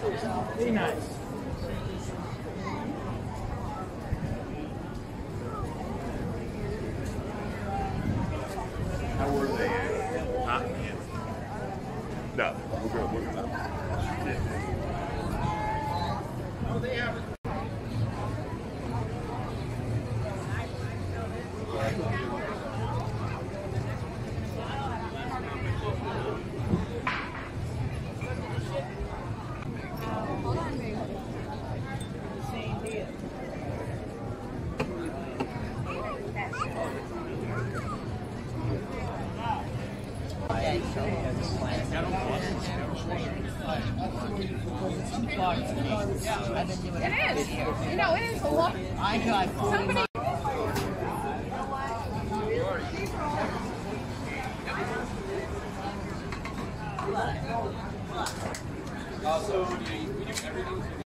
Be nice. How were they? Huh? No, we're good. Oh, they have. It is. You know, it is a lot. I got somebody. Also, we do everything.